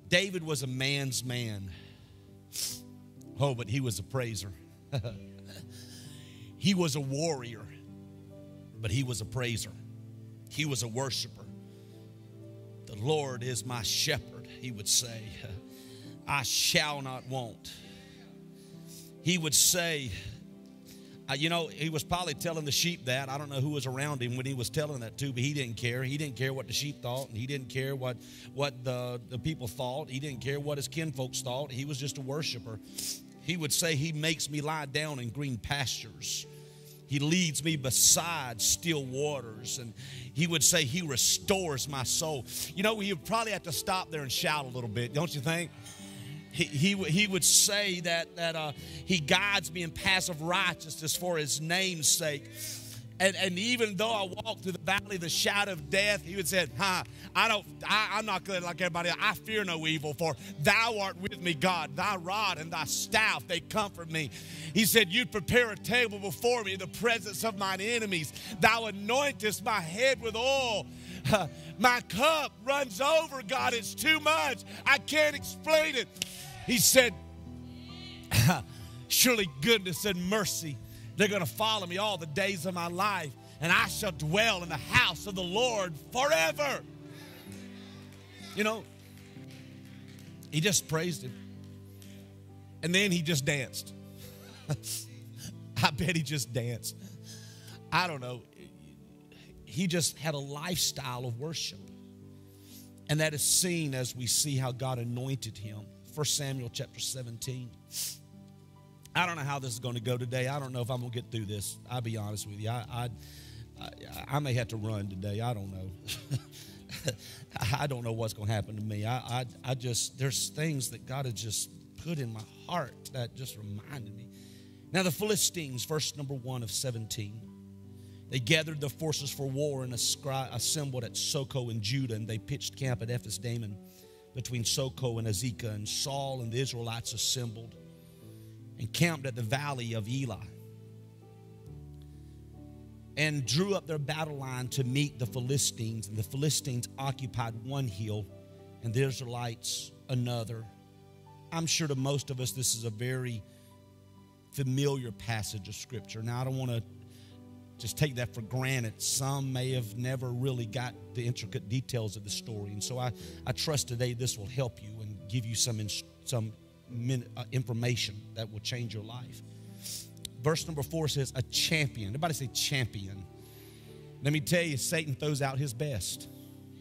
David was a man's man. Oh, but he was a praiser. He was a warrior, but he was a praiser. He was a worshiper. The Lord is my shepherd, he would say. I shall not want. He would say, he was probably telling the sheep that. I don't know who was around him when he was telling that to, but he didn't care. He didn't care what the sheep thought, and he didn't care what the people thought. He didn't care what his kinfolks thought. He was just a worshiper. He would say, he makes me lie down in green pastures. He leads me beside still waters. And he would say, he restores my soul. We would probably have to stop there and shout a little bit, don't you think? He would say that he guides me in paths of righteousness for his name's sake. And even though I walk through the valley of the shadow of death, he would say, I'm not good like everybody else. I fear no evil, for thou art with me, God. Thy rod and thy staff, they comfort me. He said, you'd prepare a table before me in the presence of mine enemies. Thou anointest my head with oil. My cup runs over, God. It's too much. I can't explain it. He said, surely goodness and mercy, they're going to follow me all the days of my life, and I shall dwell in the house of the Lord forever. He just praised him. And then he just danced. I bet he just danced. I don't know. He just had a lifestyle of worship. And that is seen as we see how God anointed him. 1 Samuel chapter 17. I don't know how this is going to go today. I don't know if I'm going to get through this. I'll be honest with you. I may have to run today. I don't know. I don't know what's going to happen to me. There's things that God has just put in my heart that just reminded me. Now the Philistines, verse number 1 of 17. They gathered their forces for war and assembled at Soko in Judah, and they pitched camp at Ephes-Dammim between Soko and Azekah, and Saul and the Israelites assembled and camped at the valley of Elah, and drew up their battle line to meet the Philistines. And the Philistines occupied one hill, and the Israelites another. I'm sure to most of us this is a very familiar passage of Scripture. Now, I don't want to just take that for granted. Some may have never really got the intricate details of the story. And so I trust today this will help you and give you some information that will change your life. Verse number 4 says, a champion. Everybody say champion. Let me tell you, Satan throws out his best.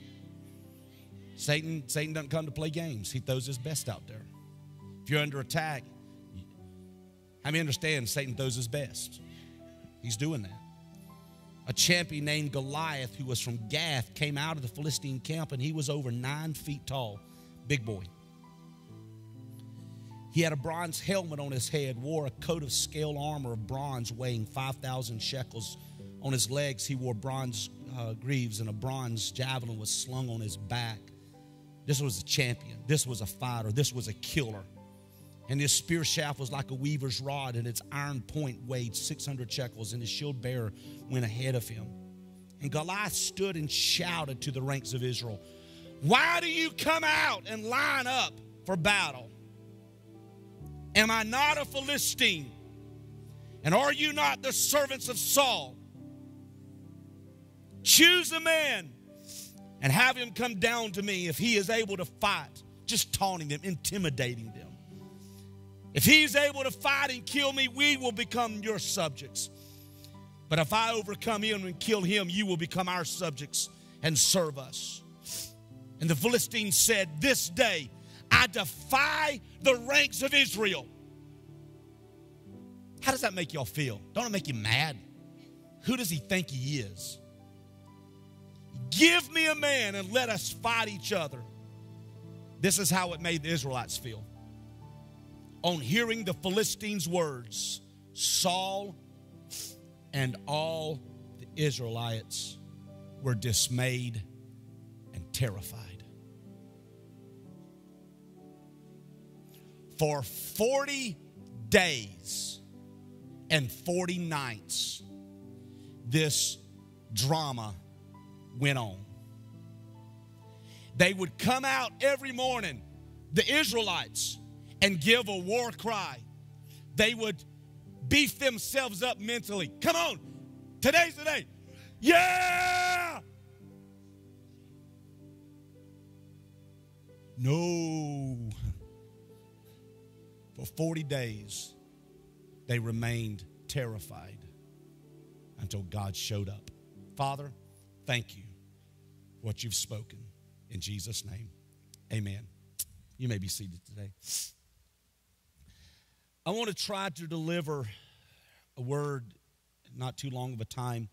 Satan doesn't come to play games. He throws his best out there. If you're under attack, how many understand Satan throws his best? He's doing that. A champion named Goliath, who was from Gath, came out of the Philistine camp, and he was over 9 feet tall. Big boy. He had a bronze helmet on his head, wore a coat of scale armor of bronze weighing 5,000 shekels. On his legs, he wore bronze greaves, and a bronze javelin was slung on his back. This was a champion. This was a fighter. This was a killer. And his spear shaft was like a weaver's rod, and its iron point weighed 600 shekels, and his shield bearer went ahead of him. And Goliath stood and shouted to the ranks of Israel, why do you come out and line up for battle? Am I not a Philistine? And are you not the servants of Saul? Choose a man and have him come down to me if he is able to fight. Just taunting them, intimidating them. If he's able to fight and kill me, we will become your subjects. But if I overcome him and kill him, you will become our subjects and serve us. And the Philistines said, this day I defy the ranks of Israel. How does that make y'all feel? Don't it make you mad? Who does he think he is? Give me a man and let us fight each other. This is how it made the Israelites feel. On hearing the Philistines' words, Saul and all the Israelites were dismayed and terrified. For 40 days and 40 nights, this drama went on. They would come out every morning the Israelites and give a war cry. They would beef themselves up mentally. Come on, today's the day. Yeah! No. For 40 days, they remained terrified until God showed up. Father, thank you for what you've spoken. In Jesus' name, amen. You may be seated today. I want to try to deliver a word, not too long of a time,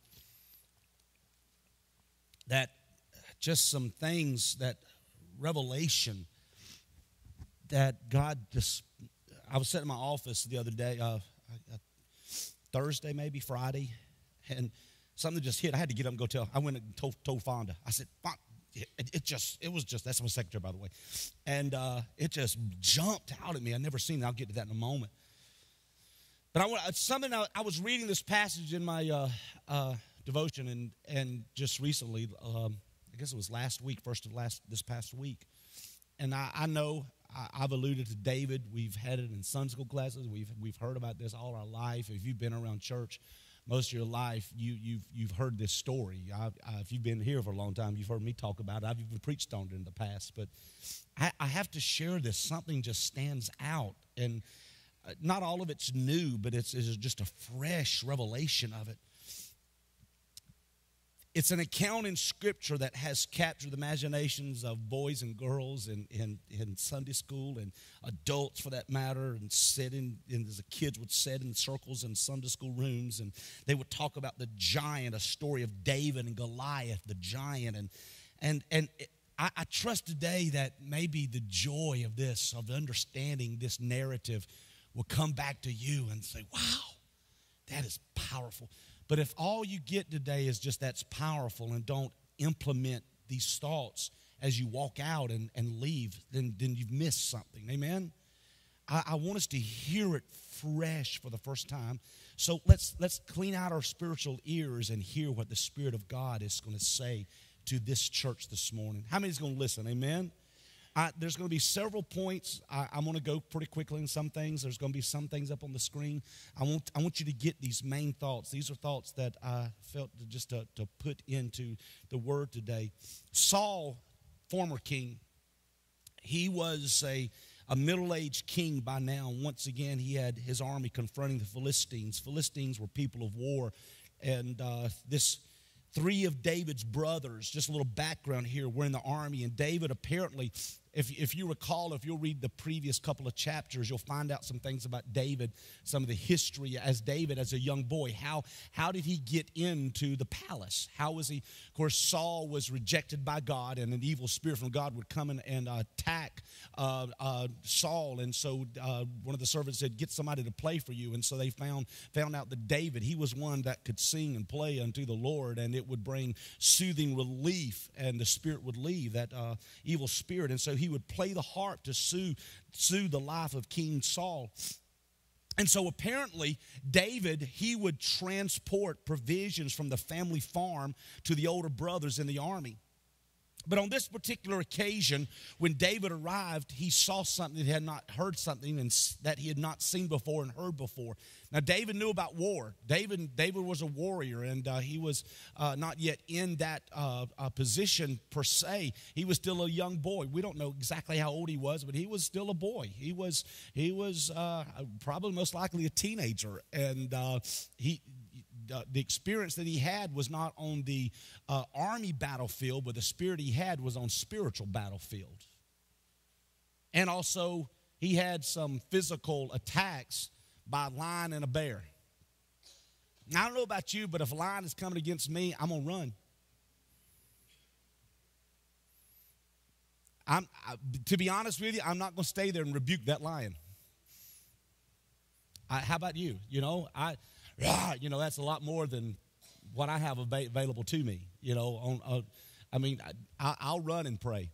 that just some things, that revelation that God just, I was sitting in my office the other day, Thursday, maybe Friday, and something just hit. I had to get up and go tell. I went and told Fonda. I said, it was just, that's my secretary, by the way. And it just jumped out at me. I'd never seen it. I'll get to that in a moment. But I was reading this passage in my devotion, and just recently, I guess it was last week, this past week. And I know I've alluded to David. We've had it in Sunday school classes. We've heard about this all our life. If you've been around church most of your life, you've heard this story. If you've been here for a long time, you've heard me talk about it. I've even preached on it in the past. But I have to share this. Something just stands out. And not all of it's new, but it's just a fresh revelation of it. It's an account in Scripture that has captured the imaginations of boys and girls in Sunday school, and adults for that matter, and as the kids would sit in circles in Sunday school rooms, and they would talk about the giant, a story of David and Goliath, the giant. And I trust today that maybe the joy of this, of understanding this narrative, will come back to you and say, wow, that is powerful. But if all you get today is just that's powerful and don't implement these thoughts as you walk out and leave, then you've missed something. Amen? I want us to hear it fresh for the first time. So let's clean out our spiritual ears and hear what the Spirit of God is going to say to this church this morning. How many is going to listen? Amen? There's going to be several points. I'm going to go pretty quickly in some things. There's going to be some things up on the screen. I want you to get these main thoughts. These are thoughts that I felt to put into the Word today. Saul, former king, he was a middle-aged king by now. Once again, he had his army confronting the Philistines. Philistines were people of war. And three of David's brothers, just a little background here, were in the army. And David apparently, if you recall, if you'll read the previous couple of chapters, you'll find out some things about David, some of the history as David as a young boy. How did he get into the palace? How was he? Of course, Saul was rejected by God, and an evil spirit from God would come in and attack Saul. And so one of the servants said, get somebody to play for you. And so they found out that David, he was one that could sing and play unto the Lord, and it would bring soothing relief, and the spirit would leave, that evil spirit. And so he would play the harp to soothe the life of King Saul. And so apparently David, he would transport provisions from the family farm to the older brothers in the army. But on this particular occasion, when David arrived, he saw something that he had not heard something and that he had not seen before and heard before. Now, David knew about war. David was a warrior, and he was not yet in that position per se. He was still a young boy. We don't know exactly how old he was, but he was still a boy. He was probably most likely a teenager, and the experience that he had was not on the army battlefield, but the spirit he had was on spiritual battlefield. And also, he had some physical attacks by a lion and a bear. Now, I don't know about you, but if a lion is coming against me, I'm going to run. To be honest with you, I'm not going to stay there and rebuke that lion. How about you? That's a lot more than what I have available to me. I'll run and pray.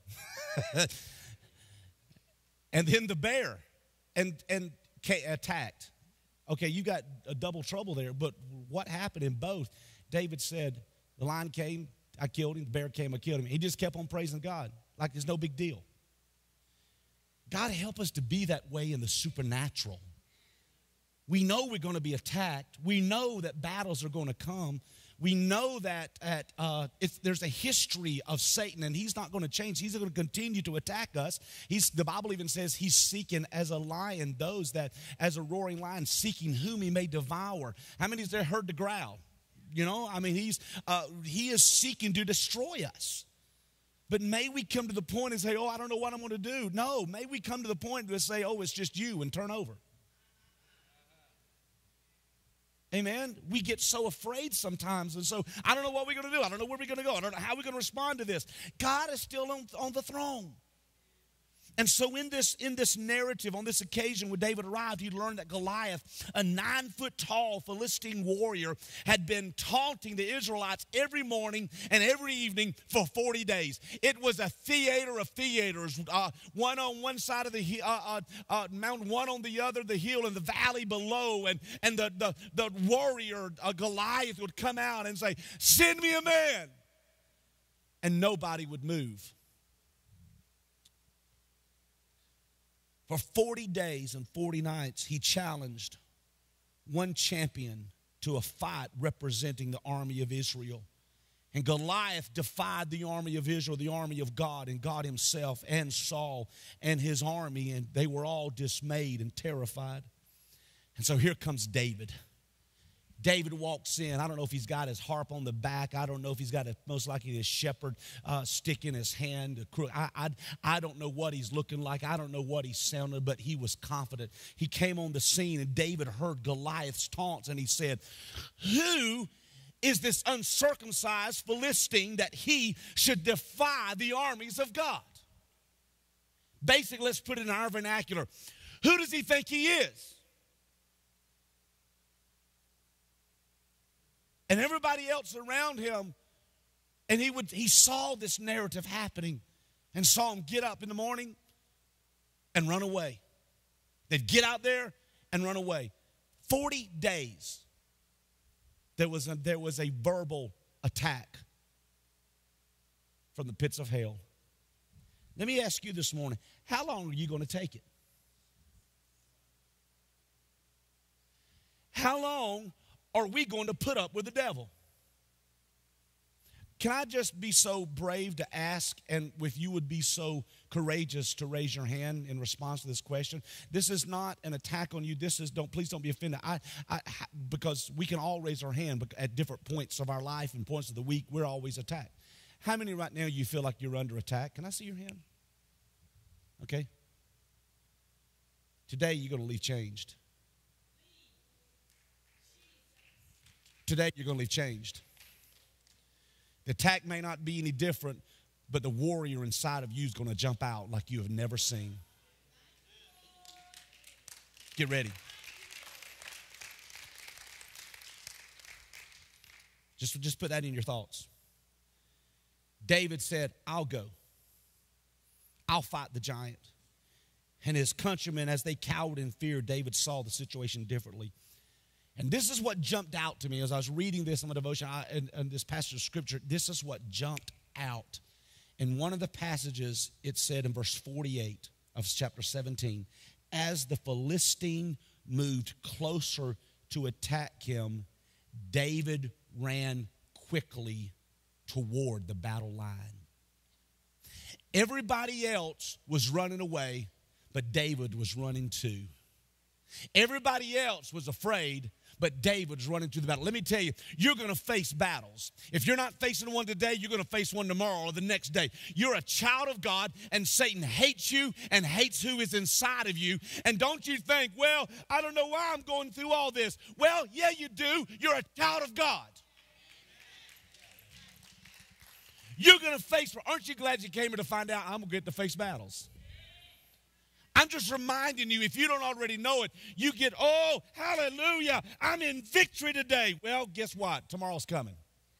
And then the bear and attacked. Okay, you got a double trouble there. But what happened in both? David said, the lion came, I killed him. The bear came, I killed him. He just kept on praising God like there's no big deal. God, help us to be that way in the supernatural. We know we're going to be attacked. We know that battles are going to come. We know that there's a history of Satan, and he's not going to change. He's going to continue to attack us. The Bible even says he's seeking as a lion, those that, as a roaring lion, seeking whom he may devour. How many has there heard the growl? You know, I mean, he is seeking to destroy us. But may we come to the point and say, oh, I don't know what I'm going to do. No, may we come to the point to say, oh, it's just you, and turn over. Amen. We get so afraid sometimes. And so I don't know what we're going to do. I don't know where we're going to go. I don't know how we're going to respond to this. God is still on the throne. And so in this narrative, on this occasion when David arrived, he learned that Goliath, a 9-foot-tall Philistine warrior, had been taunting the Israelites every morning and every evening for 40 days. It was a theater of theaters, one on one side of the mountain, one on the other, the hill and the valley below. And the warrior, Goliath, would come out and say, send me a man. And nobody would move. For 40 days and 40 nights, he challenged one champion to a fight representing the army of Israel. And Goliath defied the army of Israel, the army of God, and God himself and Saul and his army, and they were all dismayed and terrified. And so here comes David. David walks in. I don't know if he's got his harp on the back. I don't know if he's got most likely his shepherd stick in his hand. I don't know what he's looking like. I don't know what he sounded, but he was confident. He came on the scene, and David heard Goliath's taunts, and he said, who is this uncircumcised Philistine that he should defy the armies of God? Basically, let's put it in our vernacular. Who does he think he is? And everybody else around him, and he saw this narrative happening and saw him get up in the morning and run away. They'd get out there and run away. 40 days, there was a verbal attack from the pits of hell. Let me ask you this morning, how long are you going to take it? How long are we going to put up with the devil? Can I just be so brave to ask, and if you would be so courageous to raise your hand in response to this question? This is not an attack on you. Please don't be offended. Because we can all raise our hand, but at different points of our life and points of the week, we're always attacked. How many right now you feel like you're under attack? Can I see your hand? Okay. Today you're going to leave changed. Today, you're going to leave changed. The attack may not be any different, but the warrior inside of you is going to jump out like you have never seen. Get ready. Just put that in your thoughts. David said, I'll go. I'll fight the giant. And his countrymen, as they cowered in fear, David saw the situation differently. And this is what jumped out to me as I was reading this in my devotion and this passage of Scripture. This is what jumped out. In one of the passages, it said in verse 48 of chapter 17, as the Philistine moved closer to attack him, David ran quickly toward the battle line. Everybody else was running away, but David was running too. Everybody else was afraid, but David's running to the battle. Let me tell you, you're going to face battles. If you're not facing one today, you're going to face one tomorrow or the next day. You're a child of God, and Satan hates you and hates who is inside of you. And don't you think, well, I don't know why I'm going through all this. Well, yeah, you do. You're a child of God. You're going to face, aren't you glad you came here to find out I'm going to get to face battles? I'm just reminding you, if you don't already know it, you get, oh, hallelujah, I'm in victory today. Well, guess what? Tomorrow's coming.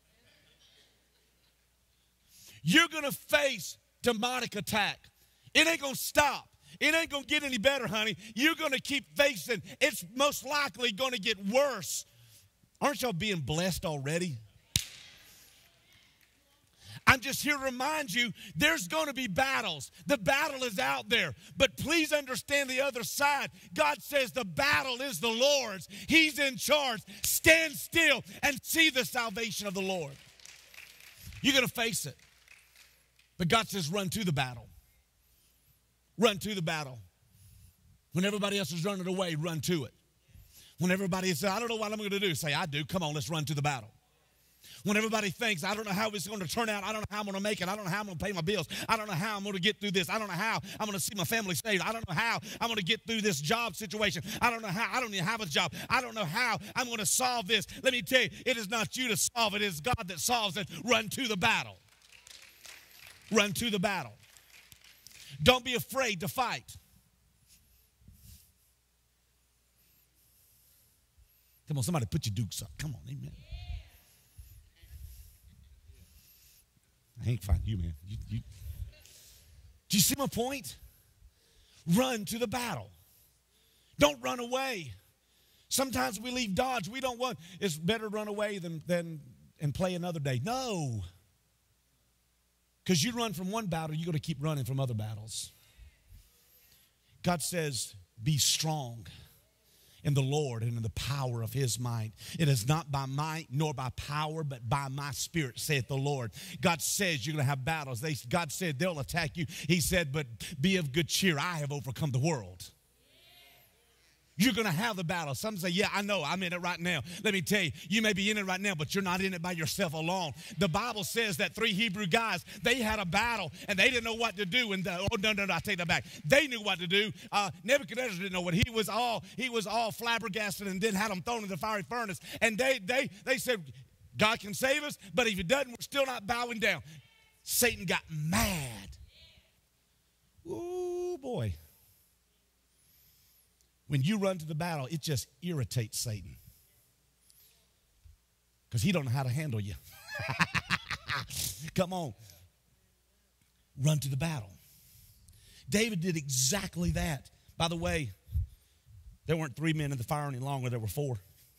You're going to face demonic attack. It ain't going to stop. It ain't going to get any better, honey. You're going to keep facing. It's most likely going to get worse. Aren't y'all being blessed already? I'm just here to remind you, there's going to be battles. The battle is out there. But please understand the other side. God says the battle is the Lord's. He's in charge. Stand still and see the salvation of the Lord. You're going to face it. But God says run to the battle. Run to the battle. When everybody else is running away, run to it. When everybody says, I don't know what I'm going to do, say, I do. Come on, let's run to the battle. When everybody thinks, I don't know how it's going to turn out. I don't know how I'm going to make it. I don't know how I'm going to pay my bills. I don't know how I'm going to get through this. I don't know how I'm going to see my family saved. I don't know how I'm going to get through this job situation. I don't know how. I don't even have a job. I don't know how I'm going to solve this. Let me tell you, it is not you to solve it. It is God that solves it. Run to the battle. Run to the battle. Don't be afraid to fight. Come on, somebody put your dukes up. Come on, amen. I ain't fighting you, man. Do you see my point? Run to the battle. Don't run away. Sometimes we leave Dodge. We don't want, it's better to run away than and play another day. No. Because you run from one battle, you're going to keep running from other battles. God says, be strong in the Lord and in the power of his might. It is not by might nor by power, but by my spirit, saith the Lord. God says you're going to have battles. God said they'll attack you. He said, but be of good cheer. I have overcome the world. You're going to have the battle. Some say, yeah, I know. I'm in it right now. Let me tell you, you may be in it right now, but you're not in it by yourself alone. The Bible says that 3 Hebrew guys, they had a battle, and they didn't know what to do. And no, I take that back. They knew what to do. Nebuchadnezzar didn't know what. He was all flabbergasted and then had them thrown in the fiery furnace. And they said, God can save us, but if he doesn't, we're still not bowing down. Satan got mad. Ooh, boy. When you run to the battle, it just irritates Satan. Because he don't know how to handle you. Come on. Run to the battle. David did exactly that. By the way, there weren't 3 men in the fire any longer. There were 4.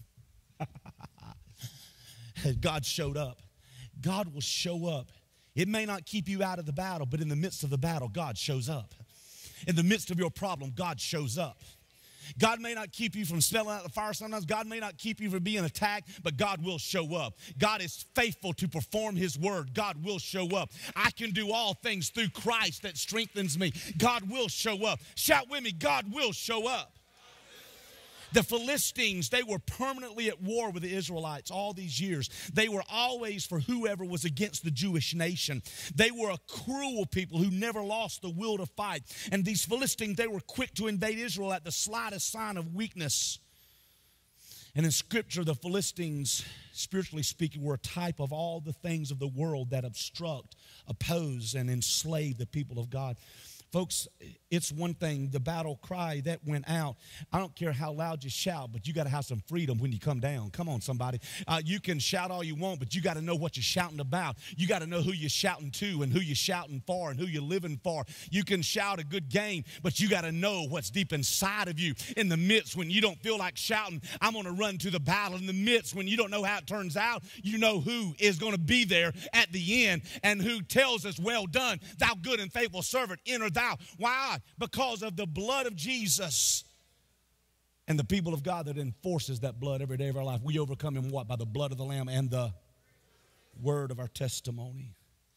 God showed up. God will show up. It may not keep you out of the battle, but in the midst of the battle, God shows up. In the midst of your problem, God shows up. God may not keep you from smelling out the fire sometimes. God may not keep you from being attacked, but God will show up. God is faithful to perform his word. God will show up. I can do all things through Christ that strengthens me. God will show up. Shout with me, God will show up. The Philistines, they were permanently at war with the Israelites all these years. They were always for whoever was against the Jewish nation. They were a cruel people who never lost the will to fight. And these Philistines, they were quick to invade Israel at the slightest sign of weakness. And in Scripture, the Philistines, spiritually speaking, were a type of all the things of the world that obstruct, oppose, and enslave the people of God. Folks, it's one thing, the battle cry that went out. I don't care how loud you shout, but you got to have some freedom when you come down. Come on, somebody. You can shout all you want, but you got to know what you're shouting about. You got to know who you're shouting to and who you're shouting for and who you're living for. You can shout a good game, but you got to know what's deep inside of you. In the midst when you don't feel like shouting, I'm going to run to the battle. In the midst when you don't know how it turns out, you know who is going to be there at the end and who tells us, well done, thou good and faithful servant, enter thou. Why? Because of the blood of Jesus and the people of God that enforces that blood every day of our life. We overcome him what? By the blood of the Lamb and the word of our testimony.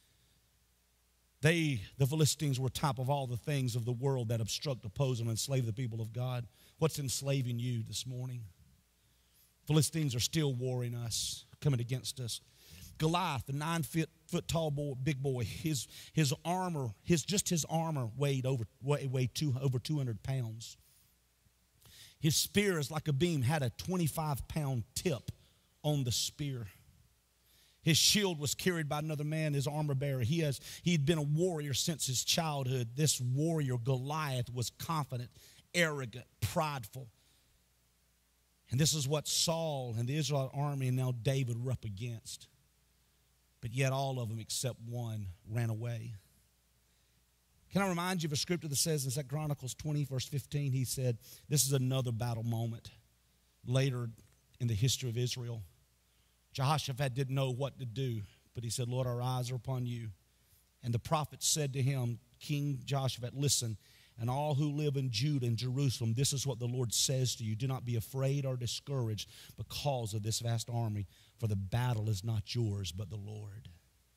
The Philistines were top of all the things of the world that obstruct, oppose, and enslave the people of God. What's enslaving you this morning? Philistines are still warring us, coming against us. Goliath, the 9-foot tall boy, big boy, his armor weighed over 200 pounds. His spear is like a beam, had a 25-pound tip on the spear. His shield was carried by another man, his armor bearer. He'd been a warrior since his childhood. This warrior, Goliath, was confident, arrogant, prideful. And this is what Saul and the Israelite army and now David were up against. But yet all of them except one ran away. Can I remind you of a scripture that says in 2 Chronicles 20, verse 15, he said, this is another battle moment later in the history of Israel. Jehoshaphat didn't know what to do. But he said, Lord, our eyes are upon you. And the prophet said to him, King Jehoshaphat, listen, and all who live in Judah and Jerusalem, this is what the Lord says to you. Do not be afraid or discouraged because of this vast army, for the battle is not yours, but the Lord.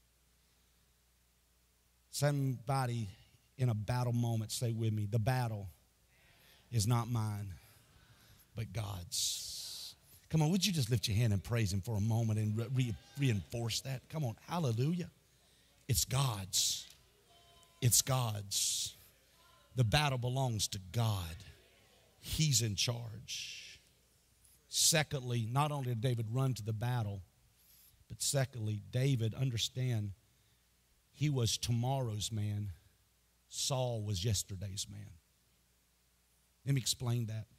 Somebody in a battle moment, say with me, the battle is not mine, but God's. Come on, would you just lift your hand and praise him for a moment and reinforce that? Come on, hallelujah. It's God's. It's God's. The battle belongs to God. He's in charge. Secondly, not only did David run to the battle, but secondly, David, understand, he was tomorrow's man. Saul was yesterday's man. Let me explain that.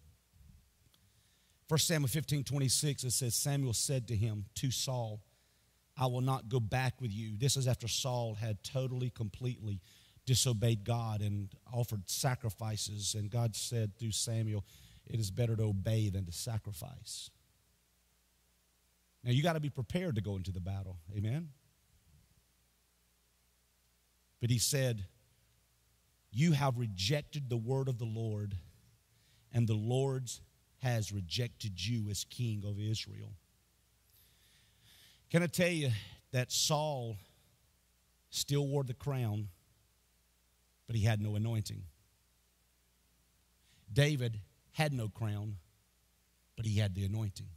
1 Samuel 15:26, it says, Samuel said to him, to Saul, I will not go back with you. This is after Saul had totally, completely disobeyed God and offered sacrifices. And God said through Samuel, it is better to obey than to sacrifice. Now, you got to be prepared to go into the battle. Amen? But he said, you have rejected the word of the Lord, and the Lord has rejected you as king of Israel. Can I tell you that Saul still wore the crown, but he had no anointing? David had no crown, but he had the anointing.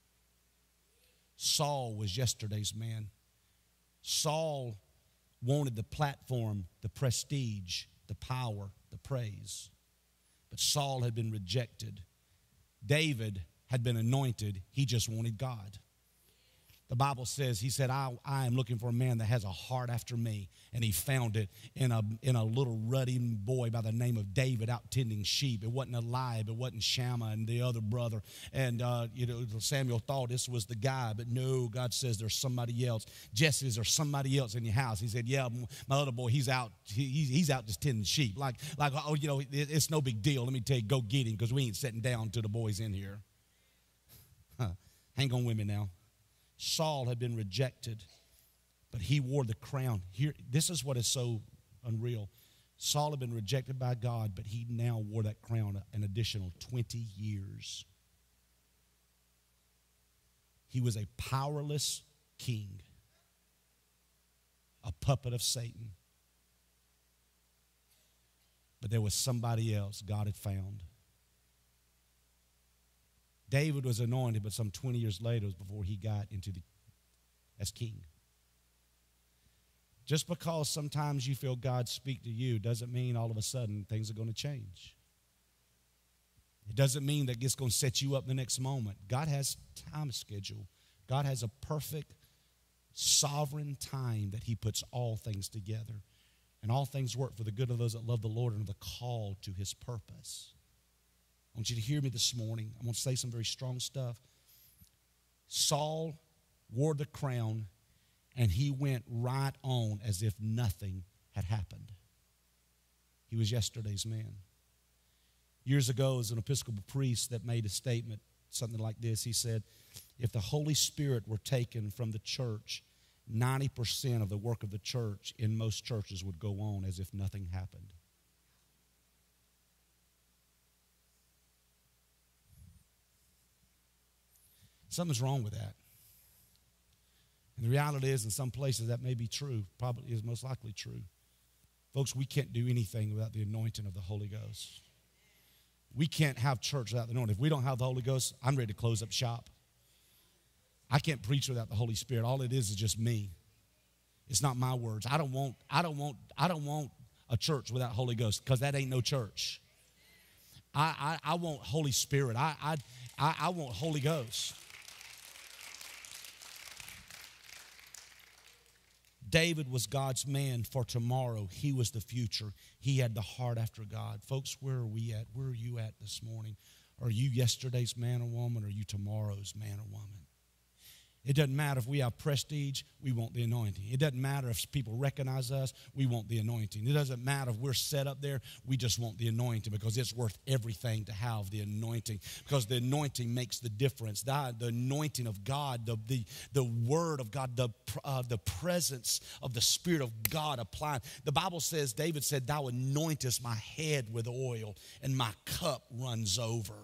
Saul was yesterday's man. Saul wanted the platform, the prestige, the power, the praise. But Saul had been rejected. David had been anointed. He just wanted God. The Bible says, he said, I am looking for a man that has a heart after me. And he found it in a little ruddy boy by the name of David out tending sheep. It wasn't Eliab, it wasn't Shammah and the other brother. And, Samuel thought this was the guy. But no, God says there's somebody else. Jesse, is there somebody else in your house? He said, yeah, my other boy, he's out. He's out just tending sheep. It's no big deal. Let me tell you, go get him because we ain't sitting down till the boy's in here. Hang on with me now. Saul had been rejected, but he wore the crown. Here, this is what is so unreal. Saul had been rejected by God, but he now wore that crown an additional 20 years. He was a powerless king, a puppet of Satan. But there was somebody else God had found. David was anointed, but some 20 years later was before he got as king. Just because sometimes you feel God speak to you doesn't mean all of a sudden things are going to change. It doesn't mean that it's going to set you up the next moment. God has time schedule. God has a perfect sovereign time that he puts all things together. And all things work for the good of those that love the Lord and are the called to his purpose. I want you to hear me this morning. I'm going to say some very strong stuff. Saul wore the crown, and he went right on as if nothing had happened. He was yesterday's man. Years ago, there was an Episcopal priest that made a statement, something like this. He said, if the Holy Spirit were taken from the church, 90% of the work of the church in most churches would go on as if nothing happened. Something's wrong with that. And the reality is, in some places that may be true, probably is most likely true. Folks, we can't do anything without the anointing of the Holy Ghost. We can't have church without the anointing. If we don't have the Holy Ghost, I'm ready to close up shop. I can't preach without the Holy Spirit. All it is just me. It's not my words. I don't want a church without Holy Ghost because that ain't no church. I want Holy Spirit. I want Holy Ghost. David was God's man for tomorrow. He was the future. He had the heart after God. Folks, where are we at? Where are you at this morning? Are you yesterday's man or woman, or are you tomorrow's man or woman? It doesn't matter if we have prestige, we want the anointing. It doesn't matter if people recognize us, we want the anointing. It doesn't matter if we're set up there, we just want the anointing because it's worth everything to have the anointing because the anointing makes the difference. The anointing of God, the word of God, the presence of the Spirit of God applied. The Bible says, David said, thou anointest my head with oil and my cup runs over.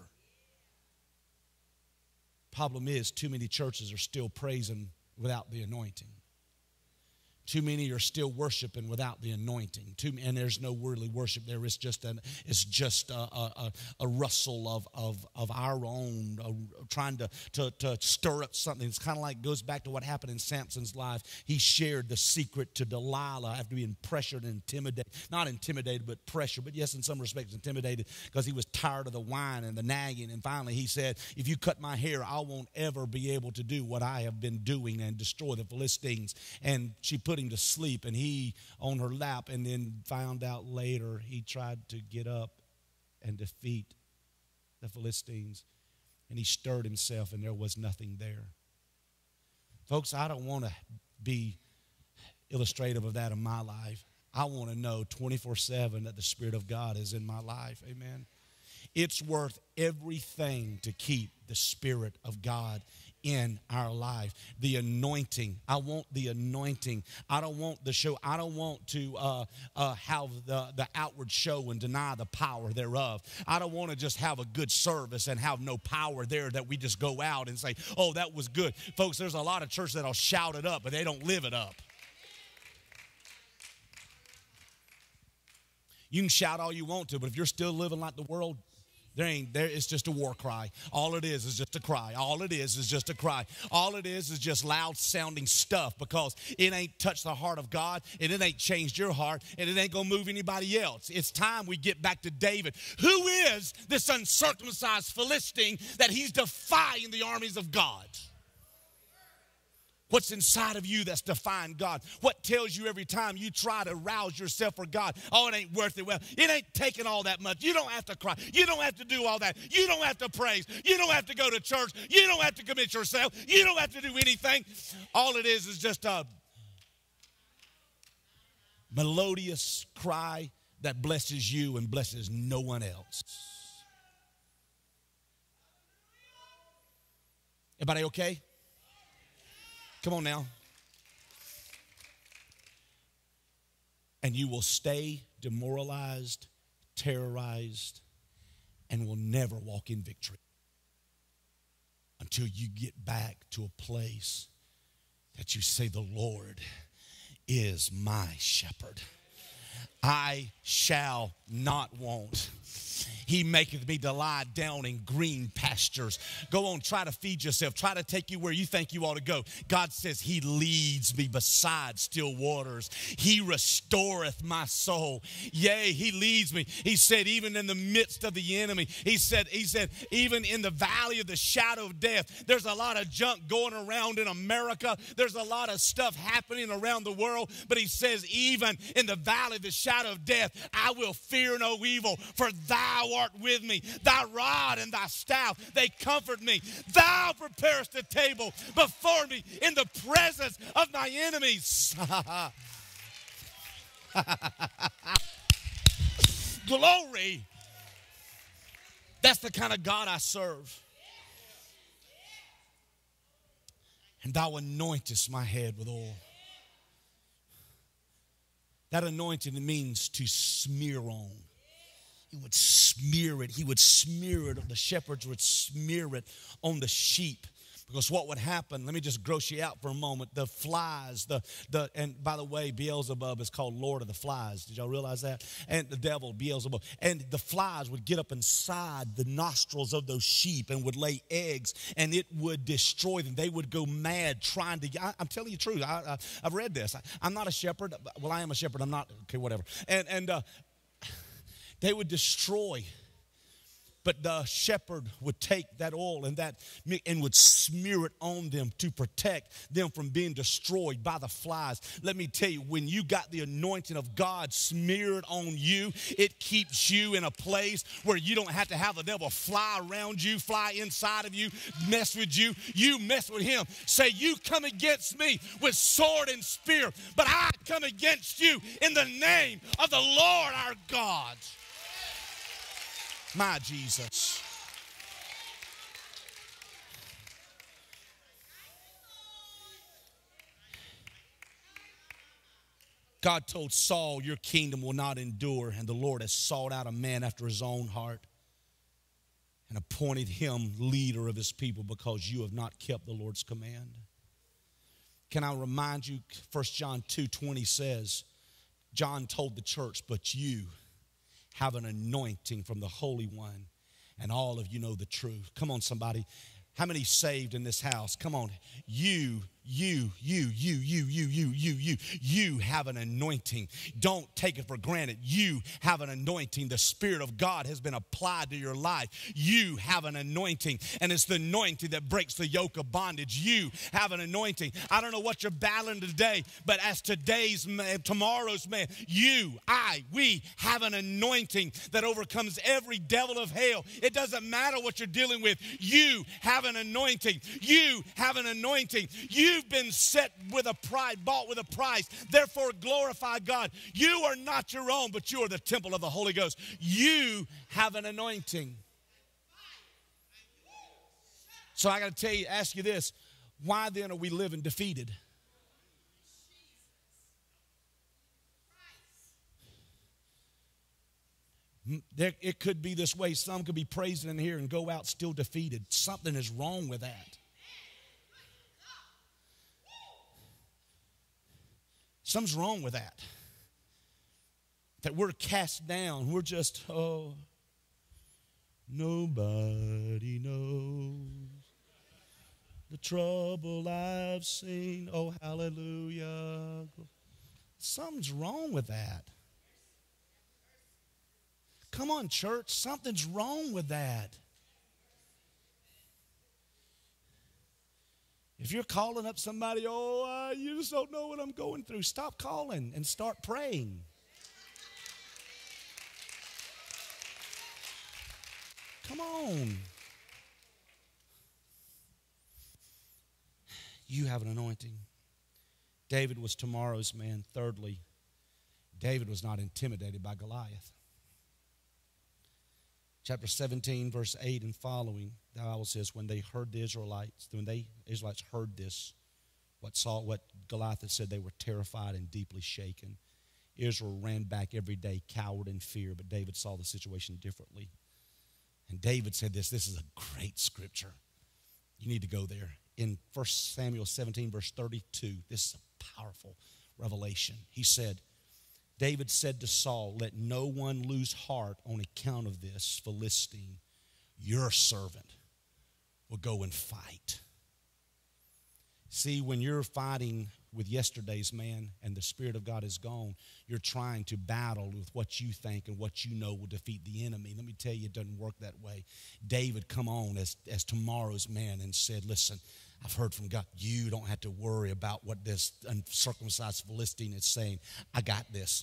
Problem is, too many churches are still praising without the anointing. Too many are still worshiping without the anointing. And there's no worldly worship there. It's just a rustle of our own, trying to stir up something. It's kind of like goes back to what happened in Samson's life. He shared the secret to Delilah after being pressured and intimidated. Not intimidated, but pressured. But yes, in some respects intimidated because he was tired of the whine and the nagging. And finally he said, if you cut my hair, I won't ever be able to do what I have been doing and destroy the Philistines. And she put him to sleep, and he on her lap, and then found out later he tried to get up and defeat the Philistines, and he stirred himself, and there was nothing there. Folks, I don't want to be illustrative of that in my life. I want to know 24/7 that the Spirit of God is in my life. Amen. It's worth everything to keep the Spirit of God in our life. The anointing. I want the anointing. I don't want the show. I don't want to have the outward show and deny the power thereof. I don't want to just have a good service and have no power there, that we just go out and say, oh, that was good. Folks, there's a lot of churches that'll shout it up, but they don't live it up. You can shout all you want to, but if you're still living like the world, it's just a war cry. All it is just a cry. All it is just a cry. All it is just loud sounding stuff, because it ain't touched the heart of God, and it ain't changed your heart, and it ain't going to move anybody else. It's time we get back to David. Who is this uncircumcised Philistine that he's defying the armies of God? What's inside of you that's defying God? What tells you every time you try to rouse yourself for God, oh, it ain't worth it? Well, it ain't taking all that much. You don't have to cry. You don't have to do all that. You don't have to praise. You don't have to go to church. You don't have to commit yourself. You don't have to do anything. All it is just a melodious cry that blesses you and blesses no one else. Everybody okay? Come on now. And you will stay demoralized, terrorized, and will never walk in victory until you get back to a place that you say, the Lord is my shepherd. I shall not want. He maketh me to lie down in green pastures. Go on, try to feed yourself. Try to take you where you think you ought to go. God says he leads me beside still waters. He restoreth my soul. Yea, he leads me. He said, even in the midst of the enemy. He said, even in the valley of the shadow of death. There's a lot of junk going around in America. There's a lot of stuff happening around the world. But he says, even in the valley of the shadow of death, I will fear no evil, for thou art with me. Thy rod and thy staff, they comfort me. Thou preparest a table before me in the presence of my enemies. Glory. That's the kind of God I serve. And thou anointest my head with oil. That anointing means to smear on. He would smear it. He would smear it. The shepherds would smear it on the sheep. Because what would happen, let me just gross you out for a moment. The flies, and by the way, Beelzebub is called Lord of the Flies. Did y'all realize that? And the devil, Beelzebub. And the flies would get up inside the nostrils of those sheep and would lay eggs, and it would destroy them. They would go mad trying to, I'm telling you the truth. I've read this. I'm not a shepherd. Well, I am a shepherd. I'm not, okay, whatever. And they would destroy But the shepherd would take that oil and would smear it on them to protect them from being destroyed by the flies. Let me tell you, when you got the anointing of God smeared on you, it keeps you in a place where you don't have to have the devil fly around you, fly inside of you, mess with you. You mess with him. Say, you come against me with sword and spear, but I come against you in the name of the Lord our God. My Jesus. God told Saul, your kingdom will not endure, and the Lord has sought out a man after his own heart and appointed him leader of his people because you have not kept the Lord's command. Can I remind you, 1 John 2:20 says, John told the church, but you have an anointing from the Holy One, and all of you know the truth. Come on, somebody. How many saved in this house? Come on. You have an anointing. Don't take it for granted. You have an anointing. The Spirit of God has been applied to your life. You have an anointing, and it's the anointing that breaks the yoke of bondage. You have an anointing. I don't know what you're battling today, but as today's man, tomorrow's man, we have an anointing that overcomes every devil of hell. It doesn't matter what you're dealing with. You have an anointing. You have an anointing. You've been set with a price, bought with a price. Therefore, glorify God. You are not your own, but you are the temple of the Holy Ghost. You have an anointing. So I got to ask you this. Why then are we living defeated? It could be this way. Some could be praising in here and go out still defeated. Something is wrong with that. Something's wrong with that. That we're cast down. We're just, nobody knows the trouble I've seen. Oh, hallelujah. Something's wrong with that. Come on, church. Something's wrong with that. If you're calling up somebody, you just don't know what I'm going through, stop calling and start praying. Come on. You have an anointing. David was tomorrow's man. Thirdly, David was not intimidated by Goliath. Chapter 17, verse 8 and following, the Bible says, when the Israelites heard this, what Goliath had said, they were terrified and deeply shaken. Israel ran back every day, cowered in fear, but David saw the situation differently. And David said this is a great scripture. You need to go there. In 1 Samuel 17, verse 32, this is a powerful revelation. He said, David said to Saul, let no one lose heart on account of this Philistine. Your servant will go and fight. See, when you're fighting with yesterday's man and the Spirit of God is gone, you're trying to battle with what you think and what you know will defeat the enemy. Let me tell you, it doesn't work that way. David come on as tomorrow's man and said, listen, I've heard from God. You don't have to worry about what this uncircumcised Philistine is saying. I got this.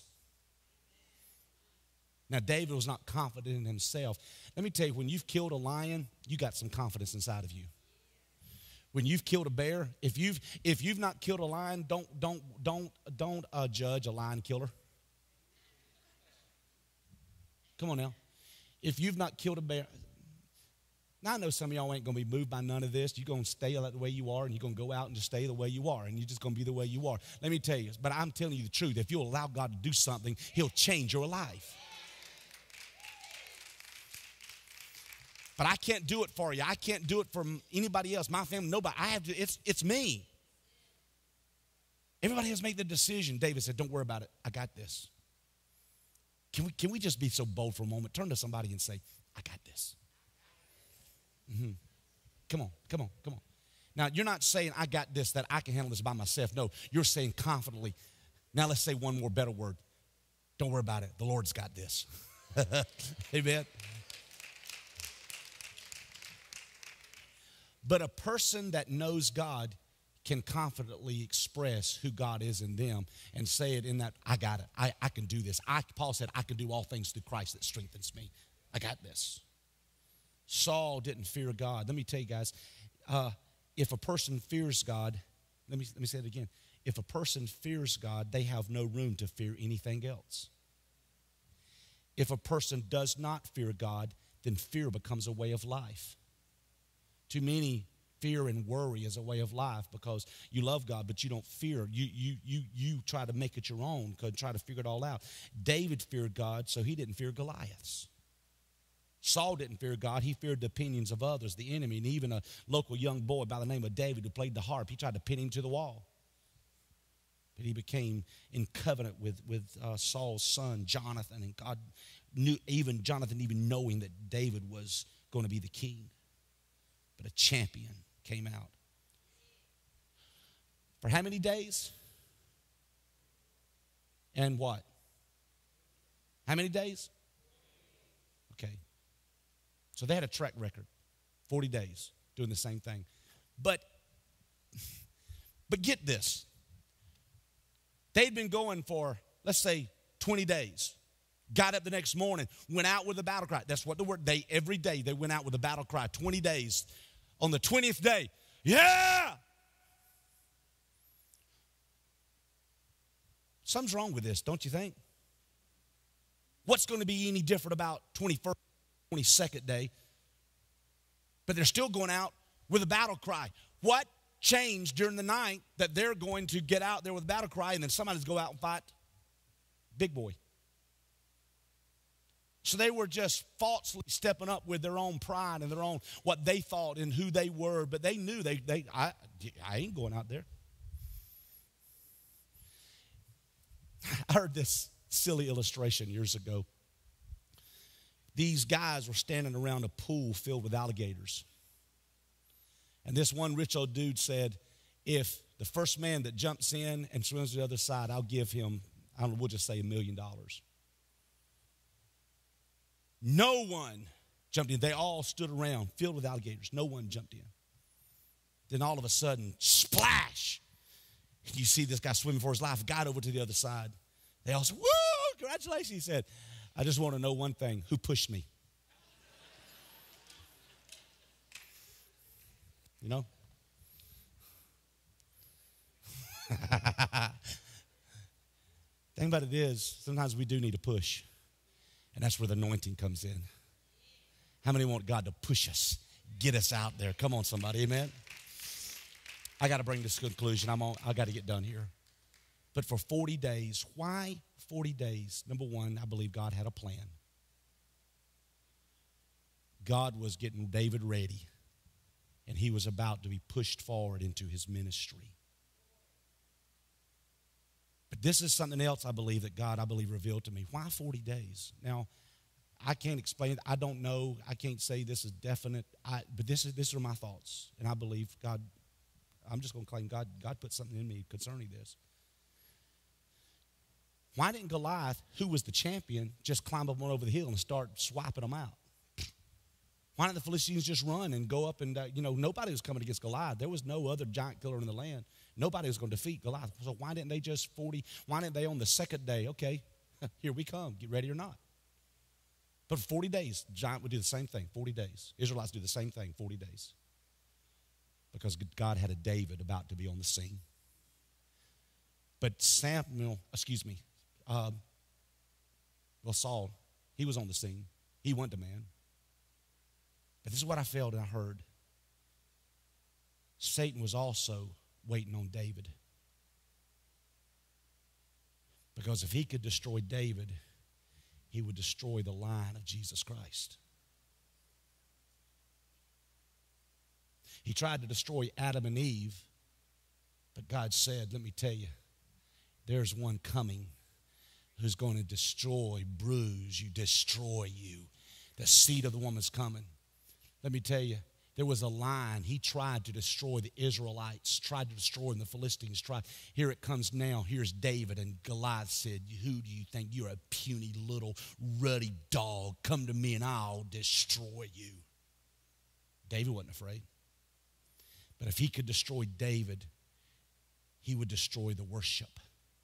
Now, David was not confident in himself. Let me tell you, when you've killed a lion, you got some confidence inside of you. When you've killed a bear, if you've not killed a lion, don't judge a lion killer. Come on now. If you've not killed a bear, now I know some of y'all ain't going to be moved by none of this. You're going to stay the way you are, and you're going to go out and just stay the way you are, and you're just going to be the way you are. Let me tell you, but I'm telling you the truth. If you'll allow God to do something, He'll change your life. But I can't do it for you. I can't do it for anybody else, my family, nobody. I have to, it's me. Everybody has to make the decision. David said, don't worry about it. I got this. Can we just be so bold for a moment? Turn to somebody and say, I got this. Mm-hmm. Come on. Now, you're not saying I got this, that I can handle this by myself. No, you're saying confidently. Now, let's say one more better word. Don't worry about it. The Lord's got this. Amen. But a person that knows God can confidently express who God is in them and say it in that, I got it. I can do this. Paul said, I can do all things through Christ that strengthens me. I got this. Saul didn't fear God. Let me tell you guys, if a person fears God, let me say it again. If a person fears God, they have no room to fear anything else. If a person does not fear God, then fear becomes a way of life. Too many fear and worry is a way of life because you love God, but you don't fear. You try to make it your own, try to figure it all out. David feared God, so he didn't fear Goliaths. Saul didn't fear God. He feared the opinions of others, the enemy, and even a local young boy by the name of David who played the harp. He tried to pin him to the wall. But he became in covenant with Saul's son, Jonathan, and God knew, even Jonathan even knowing that David was going to be the king. But a champion came out. For how many days? And what? How many days? Okay. So they had a track record, 40 days, doing the same thing. But get this. They'd been going for, let's say, 20 days. Got up the next morning, went out with a battle cry. That's what the word, every day they went out with a battle cry, 20 days. On the 20th day, yeah! Something's wrong with this, don't you think? What's going to be any different about 21st, 22nd day? But they're still going out with a battle cry. What changed during the night that they're going to get out there with a battle cry and then somebody's go out and fight big boy? So they were just falsely stepping up with their own pride and their own, what they thought and who they were. But they knew I ain't going out there. I heard this silly illustration years ago. These guys were standing around a pool filled with alligators. And this one rich old dude said, if the first man that jumps in and swims to the other side, I'll give him, we'll just say $1 million. No one jumped in. They all stood around, filled with alligators. No one jumped in. Then all of a sudden, splash! You see this guy swimming for his life, got over to the other side. They all said, woo, congratulations. He said, I just want to know one thing. Who pushed me? You know? Thing about it is, sometimes we do need a push. And that's where the anointing comes in. How many want God to push us, get us out there? Come on, somebody, amen? I got to bring this to conclusion. I got to get done here. But for 40 days, why 40 days? Number one, I believe God had a plan. God was getting David ready, and he was about to be pushed forward into his ministry. But this is something else I believe that God, revealed to me. Why 40 days? Now, I can't explain it. I don't know. I can't say this is definite. But these are my thoughts. And I believe God, I'm just going to claim God put something in me concerning this. Why didn't Goliath, who was the champion, just climb up on over the hill and start swiping them out? Why didn't the Philistines just run and go up and, nobody was coming against Goliath. There was no other giant killer in the land. Nobody was going to defeat Goliath. So why didn't they why didn't they on the second day, okay, here we come, get ready or not? But for 40 days, giant would do the same thing, 40 days. Israelites do the same thing, 40 days. Because God had a David about to be on the scene. But Saul, he was on the scene. He went to man. But this is what I felt and I heard. Satan was also waiting on David. Because if he could destroy David, he would destroy the line of Jesus Christ. He tried to destroy Adam and Eve, but God said, let me tell you, there's one coming who's going to destroy, bruise you, destroy you. The seed of the woman's coming. Let me tell you, there was a line. He tried to destroy the Israelites, tried to destroy them, the Philistines tried. Here it comes now. Here's David, and Goliath said, who do you think? You're a puny little ruddy dog. Come to me and I'll destroy you. David wasn't afraid. But if he could destroy David, he would destroy the worship.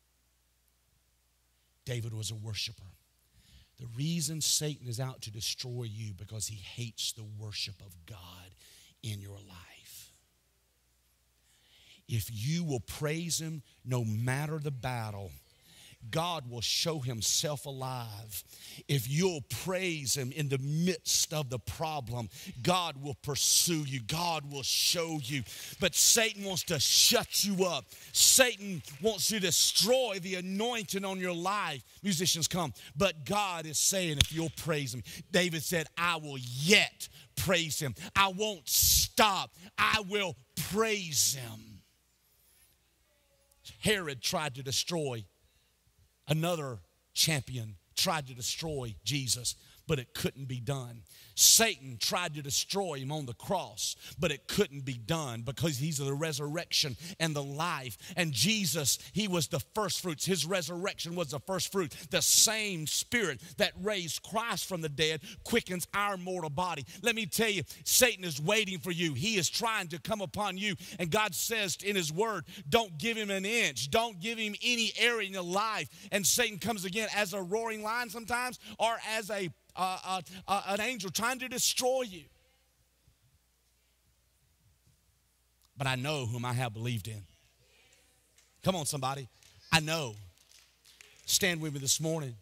David was a worshiper. The reason Satan is out to destroy you because he hates the worship of God in your life. If you will praise him no matter the battle, God will show himself alive. If you'll praise him in the midst of the problem, God will pursue you. God will show you. But Satan wants to shut you up. Satan wants to destroy the anointing on your life. Musicians, come. But God is saying, if you'll praise him. David said, I will yet praise him. I won't stop. I will praise him. Herod tried to destroy another champion, tried to destroy Jesus, but it couldn't be done. Satan tried to destroy him on the cross, but it couldn't be done because he's the resurrection and the life. And Jesus, he was the first fruits. His resurrection was the first fruit. The same spirit that raised Christ from the dead quickens our mortal body. Let me tell you, Satan is waiting for you. He is trying to come upon you. And God says in his word, don't give him an inch. Don't give him any area in your life. And Satan comes again as a roaring lion sometimes, or as an angel trying to destroy you. But I know whom I have believed in. Come on, somebody. I know. Stand with me this morning.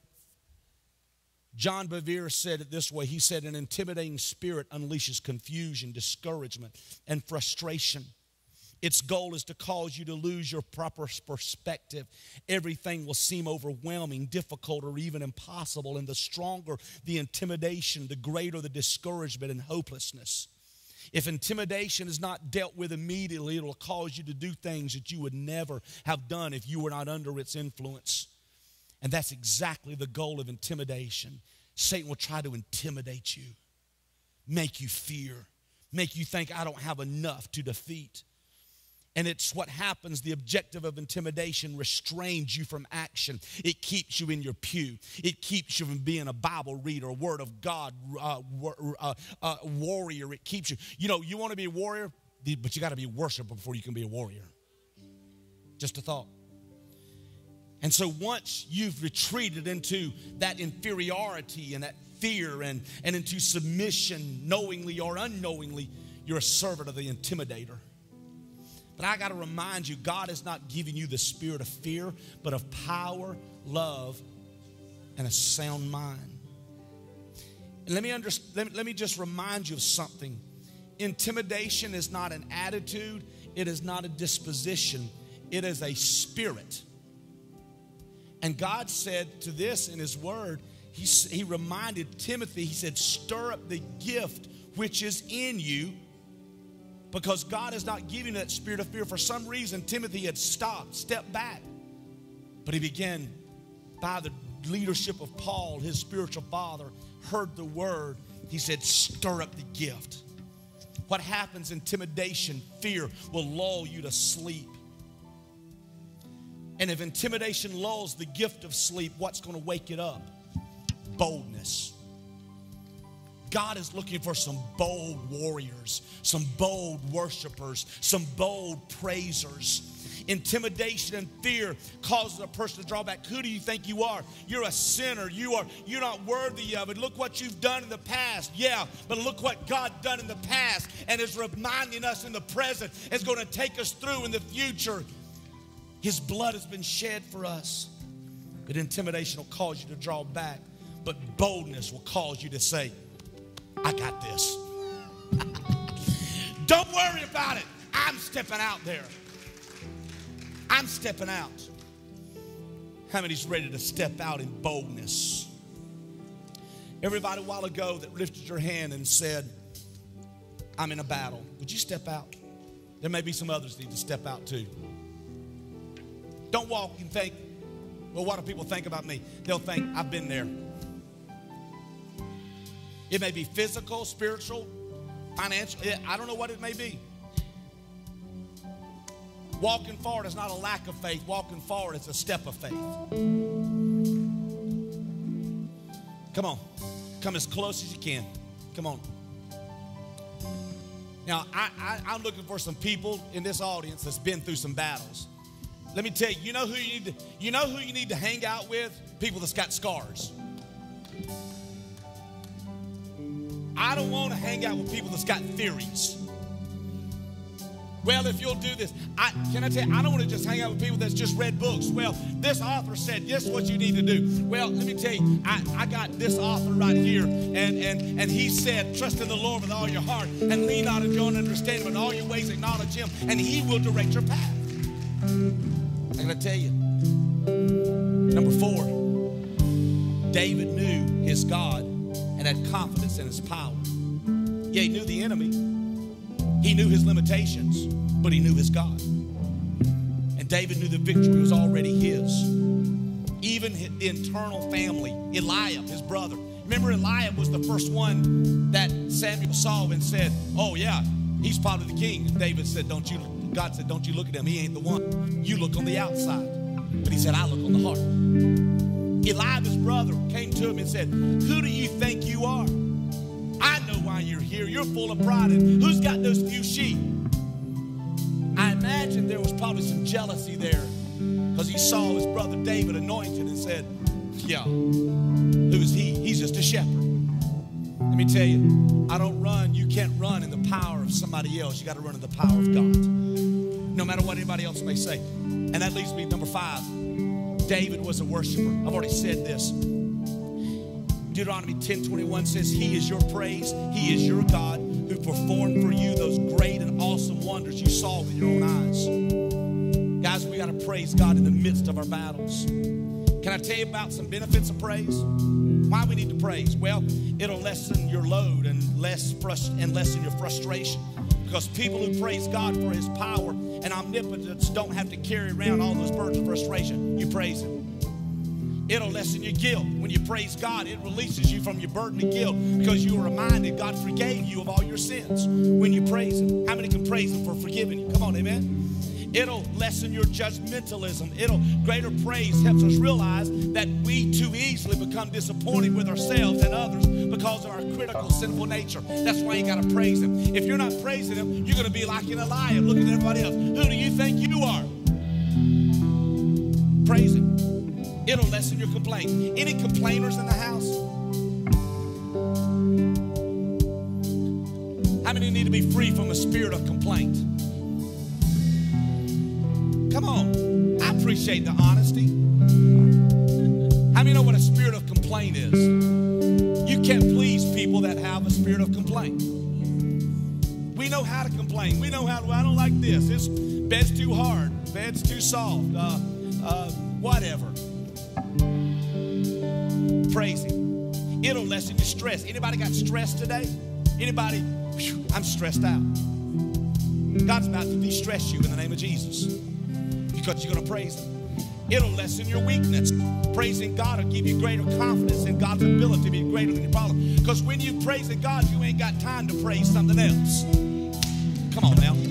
John Bevere said it this way. He said, an intimidating spirit unleashes confusion, discouragement, and frustration. Its goal is to cause you to lose your proper perspective. Everything will seem overwhelming, difficult, or even impossible. And the stronger the intimidation, the greater the discouragement and hopelessness. If intimidation is not dealt with immediately, it will cause you to do things that you would never have done if you were not under its influence. And that's exactly the goal of intimidation. Satan will try to intimidate you, make you fear, make you think I don't have enough to defeat. And it's what happens. The objective of intimidation restrains you from action. It keeps you in your pew. It keeps you from being a Bible reader, a Word of God warrior. It keeps you. You know, you want to be a warrior, but you got to be a worshiper before you can be a warrior. Just a thought. And so once you've retreated into that inferiority and that fear and into submission, knowingly or unknowingly, you're a servant of the intimidator. But I got to remind you, God has not given you the spirit of fear, but of power, love, and a sound mind. And let me just remind you of something. Intimidation is not an attitude. It is not a disposition. It is a spirit. And God said to this in his word, he reminded Timothy, he said, stir up the gift which is in you, because God has not given you that spirit of fear. For some reason, Timothy had stepped back. But he began, by the leadership of Paul, his spiritual father, heard the word. He said, stir up the gift. What happens? Intimidation, fear will lull you to sleep. And if intimidation lulls the gift of sleep, what's going to wake it up? Boldness. God is looking for some bold warriors, some bold worshipers, some bold praisers. Intimidation and fear causes a person to draw back. Who do you think you are? You're a sinner. You're not worthy of it. Look what you've done in the past. Yeah, but look what God done in the past and is reminding us in the present. Is going to take us through in the future. His blood has been shed for us. But intimidation will cause you to draw back. But boldness will cause you to say, I got this. Don't worry about it. I'm stepping out there. I'm stepping out. How many's ready to step out in boldness? Everybody a while ago that lifted your hand and said, I'm in a battle. Would you step out? There may be some others that need to step out too. Don't walk and think, well, what do people think about me? They'll think, I've been there. It may be physical, spiritual, financial. I don't know what it may be. Walking forward is not a lack of faith. Walking forward is a step of faith. Come on. Come as close as you can. Come on. Now, I'm looking for some people in this audience that's been through some battles. Let me tell you, you know who you need to hang out with? People that's got scars. I don't want to hang out with people that's got theories. Well, if you'll do this, can I tell you, I don't want to just hang out with people that's just read books. Well, this author said, this is what you need to do. Well, let me tell you, I got this author right here, and he said, trust in the Lord with all your heart, and lean not on your own understanding, but in all your ways acknowledge him, and he will direct your path. I'm going to tell you. Number 4, David knew his God and had confidence in his power. Yeah, he knew the enemy. He knew his limitations, but he knew his God. And David knew the victory was already his. Even his internal family, Eliab, his brother. Remember, Eliab was the first one that Samuel saw and said, oh yeah, he's probably the king. And David said, God said, don't you look at him. He ain't the one. You look on the outside. But he said, I look on the heart. Eliab, his brother, came to him and said, who do you think you are? I know why you're here. You're full of pride. And who's got those few sheep? I imagine there was probably some jealousy there because he saw his brother David anointed and said, yeah, who is he? He's just a shepherd. Let me tell you, you can't run in the power of somebody else. You got to run in the power of God. No matter what anybody else may say. And that leads me to number 5. David was a worshiper. I've already said this. Deuteronomy 10:21 says, he is your praise. He is your God who performed for you those great and awesome wonders you saw with your own eyes. Guys, we got to praise God in the midst of our battles. Can I tell you about some benefits of praise? Why we need to praise? Well, it'll lessen your load and lessen your frustration. Because people who praise God for his power and omnipotence don't have to carry around all those burdens of frustration. You praise him. It'll lessen your guilt. When you praise God, it releases you from your burden of guilt because you are reminded God forgave you of all your sins when you praise him. How many can praise him for forgiving you? Come on, amen. It'll lessen your judgmentalism. Greater praise helps us realize that we too easily become disappointed with ourselves and others because of our critical, sinful nature. That's why you got to praise him. If you're not praising him, you're going to be like an Eliab looking at everybody else. Who do you think you are? Praise him. It'll lessen your complaint. Any complainers in the house? How many need to be free from a spirit of complaint? Come on. I appreciate the honesty. How many know what a spirit of complaint is? You can't please people that have a spirit of complaint. We know how to complain. We know how to, I don't like this. This bed's too hard. Bed's too soft. Whatever. Praise him. It'll lessen your stress. Anybody got stress today? Anybody? Whew, I'm stressed out. God's about to de-stress you in the name of Jesus because you're going to praise him. It'll lessen your weakness. Praising God will give you greater confidence in God's ability to be greater than your problem. Because when you praise God, you ain't got time to praise something else. Come on now.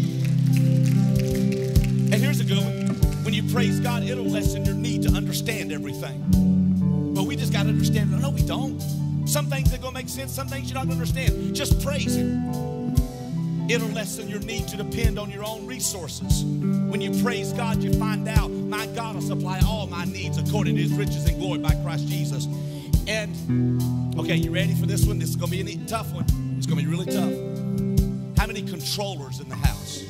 And here's a good one. When you praise God, it'll lessen your need to understand everything. But we just got to understand it. No, we don't. Some things are going to make sense. Some things you're not going to understand. Just praise him. It'll lessen your need to depend on your own resources. When you praise God, you find out, my God will supply all my needs according to his riches and glory by Christ Jesus. And, okay, you ready for this one? This is going to be a tough one. It's going to be really tough. How many controllers in the house?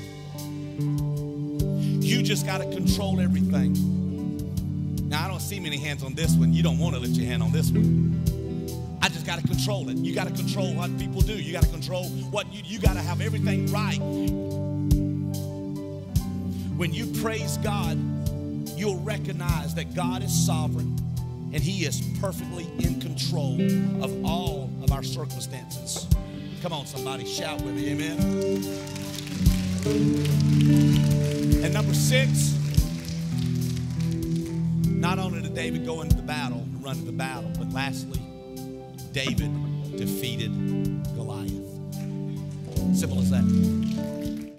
You just got to control everything. Now, I don't see many hands on this one. You don't want to lift your hand on this one. I just got to control it. You got to control what people do. You got to control what you got to have everything right. When you praise God, you'll recognize that God is sovereign and he is perfectly in control of all of our circumstances. Come on, somebody, shout with me, amen. And number 6, not only did David go into the battle and run to the battle, but lastly, David defeated Goliath. Simple as that.